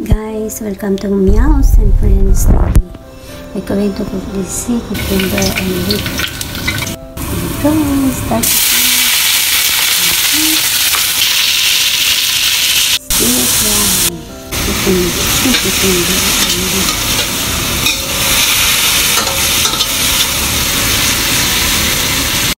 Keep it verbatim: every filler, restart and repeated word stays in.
guys, welcome to Meows and Friends T V. We're going to cook this cucumber and leek. Here we go, start this one. Cucumber and leek.